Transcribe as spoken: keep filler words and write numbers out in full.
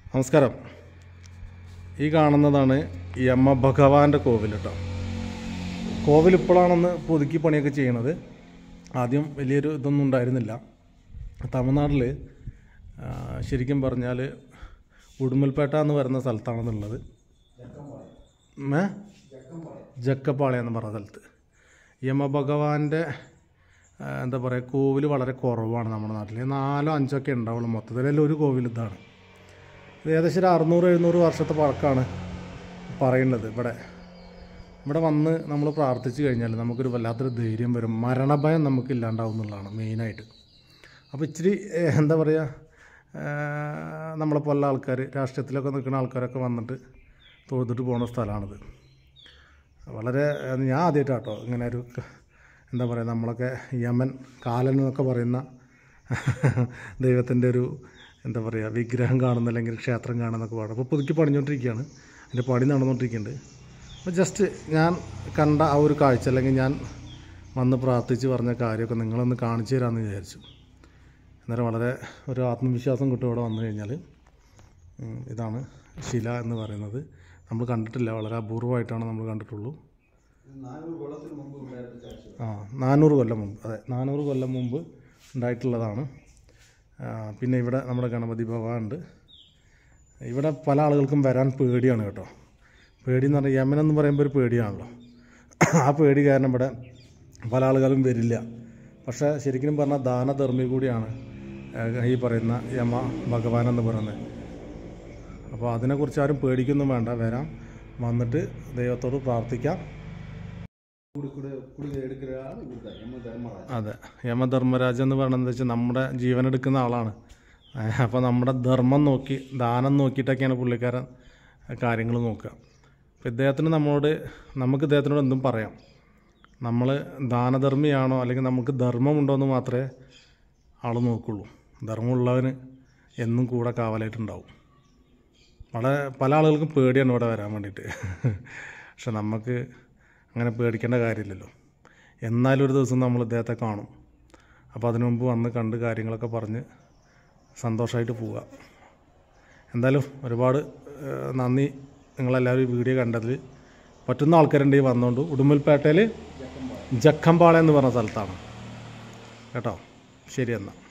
നമസ്കാരം. ഈ കാണുന്നതാണ് യമ ഭഗവാന്റെ കോവിൽ കേട്ടോ. കോവിൽ ഇപ്പോഴാണെന്ന് പുതുക്കി പണിയൊക്കെ ചെയ്യണത്. ആദ്യം വലിയൊരു ഇതൊന്നും ഉണ്ടായിരുന്നില്ല. തമിഴ്നാട്ടിൽ ശരിക്കും പറഞ്ഞാൽ ഉടുമ്പൽപേട്ട എന്ന് പറയുന്ന സ്ഥലത്താണെന്നുള്ളത്. ഏ ജക്കപ്പാളയം എന്ന് പറയുന്ന സ്ഥലത്ത് യമ ഭഗവാന്റെ എന്താ പറയുക കോവിൽ വളരെ കുറവാണ് നമ്മുടെ നാട്ടിൽ. നാലോ അഞ്ചൊക്കെ ഉണ്ടാവുള്ളൂ. മൊത്തത്തിലെല്ലാം ഒരു കോവിൽ ഇതാണ്. ഇത് ഏകദേശം ഒരു അറുന്നൂറ് എഴുന്നൂറ് വർഷത്തെ പഴക്കമാണ് പറയുന്നത്. ഇവിടെ ഇവിടെ വന്ന് നമ്മൾ പ്രാർത്ഥിച്ചു കഴിഞ്ഞാൽ നമുക്കൊരു വല്ലാത്തൊരു ധൈര്യം വരും. മരണഭയം നമുക്ക് ഇല്ലാണ്ടാവും എന്നുള്ളതാണ് മെയിനായിട്ട്. അപ്പോൾ ഇച്ചിരി എന്താ പറയുക, നമ്മളെപ്പോലുള്ള ആൾക്കാർ, രാഷ്ട്രീയത്തിലൊക്കെ നിൽക്കുന്ന ആൾക്കാരൊക്കെ വന്നിട്ട് തൊഴുതിട്ട് പോകുന്ന സ്ഥലമാണിത്. വളരെ ഞാൻ ആദ്യമായിട്ടാട്ടോ ഇങ്ങനെ ഒരു എന്താ പറയുക, നമ്മളൊക്കെ യമൻ കാലൻ എന്നൊക്കെ പറയുന്ന ദൈവത്തിൻ്റെ ഒരു എന്താ പറയുക വിഗ്രഹം കാണുന്ന അല്ലെങ്കിൽ ക്ഷേത്രം കാണുന്നൊക്കെ പാടും. അപ്പോൾ പുതുക്കി പണിഞ്ഞുകൊണ്ടിരിക്കുകയാണ്, അതിൻ്റെ പണി നടന്നുകൊണ്ടിരിക്കുന്നുണ്ട്. അപ്പോൾ ജസ്റ്റ് ഞാൻ കണ്ട ആ ഒരു കാഴ്ച അല്ലെങ്കിൽ ഞാൻ വന്ന് പ്രാർത്ഥിച്ച് പറഞ്ഞ കാര്യമൊക്കെ നിങ്ങളൊന്ന് കാണിച്ചു തരാമെന്ന് വിചാരിച്ചു. അന്നേരം വളരെ ഒരു ആത്മവിശ്വാസം കിട്ടും ഇവിടെ വന്നു കഴിഞ്ഞാൽ. ഇതാണ് ശില എന്ന് പറയുന്നത്. നമ്മൾ കണ്ടിട്ടില്ല, വളരെ അപൂർവമായിട്ടാണ് നമ്മൾ കണ്ടിട്ടുള്ളൂ. ആ നാനൂറ് കൊല്ലം മുമ്പ്, അതെ നാനൂറ് കൊല്ലം മുമ്പ് ഉണ്ടായിട്ടുള്ളതാണ്. പിന്നെ ഇവിടെ നമ്മുടെ ഗണപതി ഭഗവാൻ ഉണ്ട്. ഇവിടെ പല ആളുകൾക്കും വരാൻ പേടിയാണ് കേട്ടോ. പേടി എന്ന് പറഞ്ഞാൽ യമൻ എന്ന് പറയുമ്പോൾ ഒരു പേടിയാണല്ലോ. ആ പേടി കാരണം ഇവിടെ പല ആളുകളും വരില്ല. പക്ഷേ ശരിക്കും പറഞ്ഞാൽ ദാനധർമ്മി കൂടിയാണ് ഈ പറയുന്ന യമ ഭഗവാൻ എന്ന് പറയുന്നത്. അപ്പോൾ അതിനെക്കുറിച്ച് ആരും പേടിക്കൊന്നും വേണ്ട, വരാം, വന്നിട്ട് ദൈവത്തോട് പ്രാർത്ഥിക്കാം. അതെ, യമധർമ്മരാജ എന്ന് പറയുന്നത് വെച്ചാൽ നമ്മുടെ ജീവൻ എടുക്കുന്ന ആളാണ്. അപ്പോൾ നമ്മുടെ ധർമ്മം നോക്കി, ദാനം നോക്കിയിട്ടൊക്കെയാണ് പുള്ളിക്കാരൻ കാര്യങ്ങൾ നോക്കുക. അപ്പോൾ ഇദ്ദേഹത്തിന് നമ്മളോട് നമുക്ക് ഇദ്ദേഹത്തിനോട് എന്തും പറയാം. നമ്മൾ ദാനധർമ്മിയാണോ അല്ലെങ്കിൽ നമുക്ക് ധർമ്മമുണ്ടോ എന്ന് മാത്രമേ ആൾ നോക്കുള്ളൂ. ധർമ്മമുള്ളവന് എന്നും കൂടെ കാവലായിട്ടുണ്ടാവും. വളരെ പല ആളുകൾക്കും പേടിയാണ് ഇവിടെ വരാൻ വേണ്ടിയിട്ട്. പക്ഷെ നമുക്ക് അങ്ങനെ പേടിക്കേണ്ട കാര്യമില്ലല്ലോ. എന്നാലും ഒരു ദിവസം നമ്മൾ ഇദ്ദേഹത്തെ കാണും. അപ്പോൾ അതിനു മുമ്പ് വന്ന് കണ്ട് കാര്യങ്ങളൊക്കെ പറഞ്ഞ് സന്തോഷമായിട്ട് പോവുക. എന്തായാലും ഒരുപാട് നന്ദി, നിങ്ങളെല്ലാവരും ഈ വീഡിയോ കണ്ടതിൽ. പറ്റുന്ന ആൾക്കാരുണ്ടെങ്കിൽ വന്നുകൊണ്ട്. ഉടുമ്പൽപേട്ടയിൽ ജക്കമ്പാളയം എന്ന് പറഞ്ഞ സ്ഥലത്താണ് കേട്ടോ. ശരി എന്നാൽ.